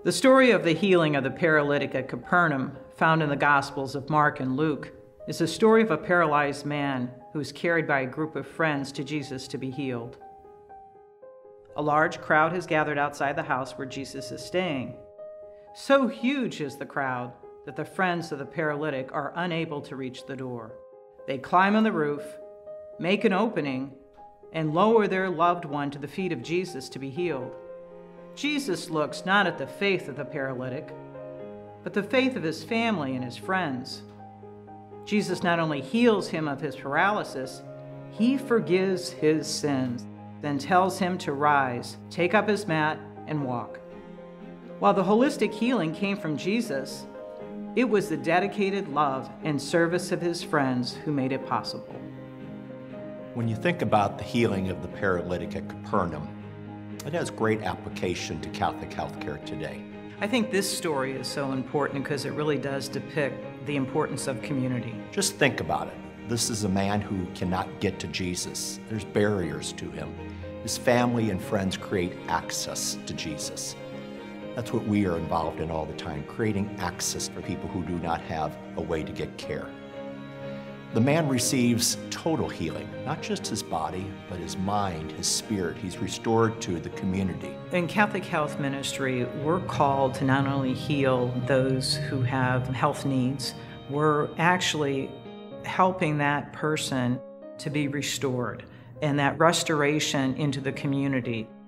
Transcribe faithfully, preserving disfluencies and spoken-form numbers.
The story of the healing of the paralytic at Capernaum, found in the Gospels of Mark and Luke, is the story of a paralyzed man who is carried by a group of friends to Jesus to be healed. A large crowd has gathered outside the house where Jesus is staying. So huge is the crowd that the friends of the paralytic are unable to reach the door. They climb on the roof, make an opening, and lower their loved one to the feet of Jesus to be healed. Jesus looks not at the faith of the paralytic, but the faith of his family and his friends. Jesus not only heals him of his paralysis, he forgives his sins, then tells him to rise, take up his mat, and walk. While the holistic healing came from Jesus, it was the dedicated love and service of his friends who made it possible. When you think about the healing of the paralytic at Capernaum, it has great application to Catholic healthcare today. I think this story is so important because it really does depict the importance of community. Just think about it. This is a man who cannot get to Jesus. There's barriers to him. His family and friends create access to Jesus. That's what we are involved in all the time, creating access for people who do not have a way to get care. The man receives total healing, not just his body, but his mind, his spirit. He's restored to the community. In Catholic Health Ministry, we're called to not only heal those who have health needs, we're actually helping that person to be restored, and that restoration into the community.